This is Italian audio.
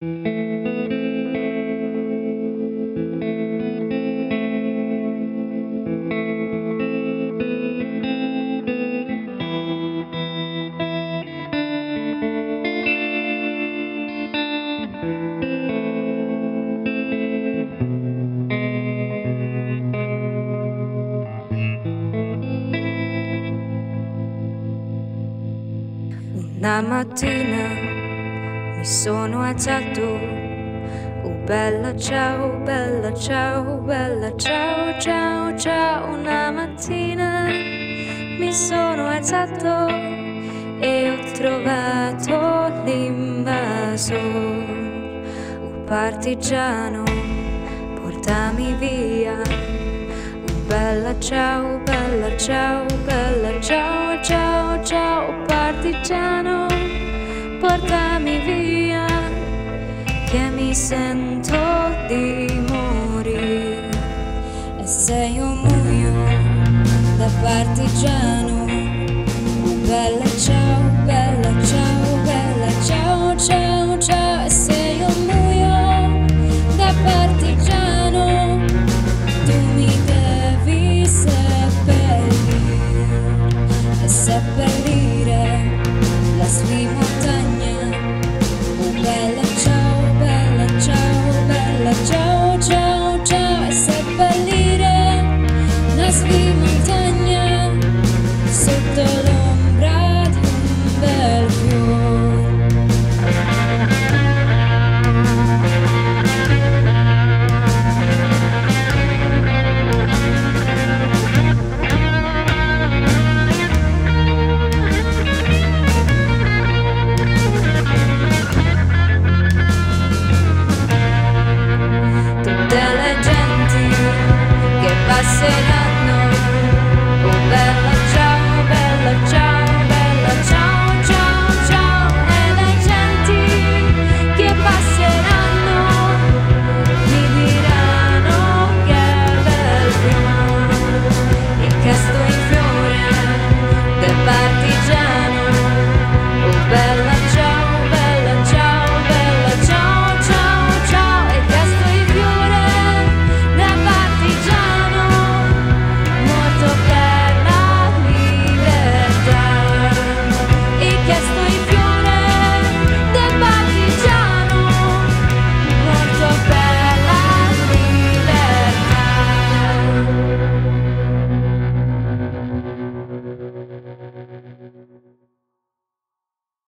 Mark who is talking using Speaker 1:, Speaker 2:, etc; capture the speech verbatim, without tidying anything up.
Speaker 1: Una mattina mi sono alzato, oh bella ciao, bella ciao, bella ciao, ciao, ciao. Una mattina mi sono alzato e ho trovato l'invasor, oh partigiano, portami via. Oh bella ciao, bella ciao, bella ciao, ciao, ciao. Partigiano, portami via, che mi sento di morire. E se io muoio da partigiano, bella ciao, bella ciao, bella ciao, ciao, ciao. E se io muoio da partigiano, tu mi devi seppellire, e seppellire la sua